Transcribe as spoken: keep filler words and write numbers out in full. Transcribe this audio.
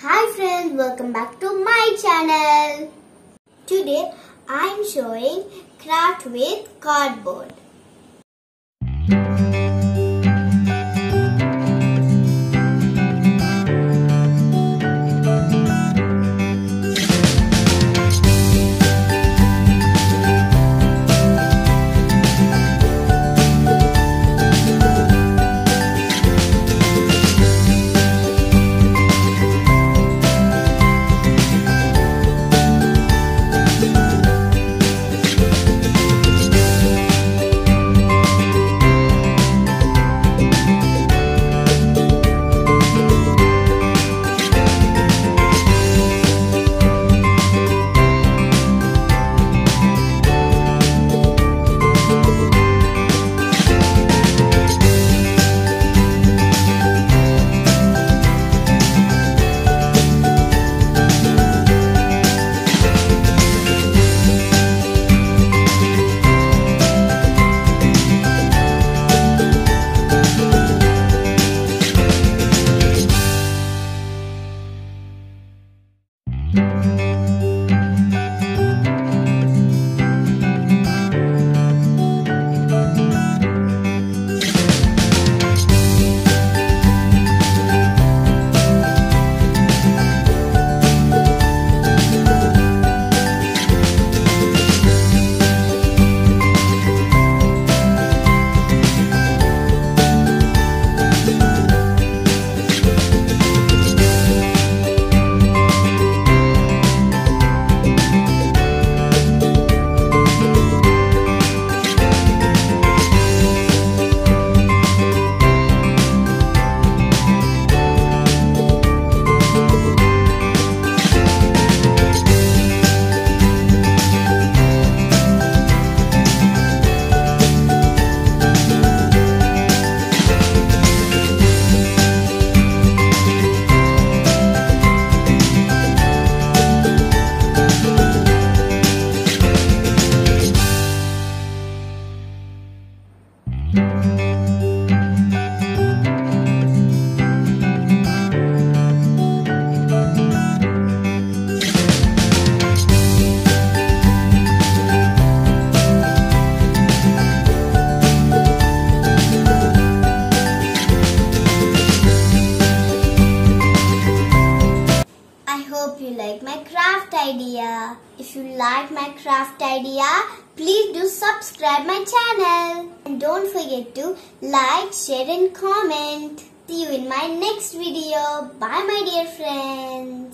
Hi friends, welcome back to my channel. Today I am showing craft with cardboard. Hope you like my craft idea. If you like my craft idea, please do subscribe my channel. And don't forget to like, share and comment. See you in my next video. Bye my dear friends.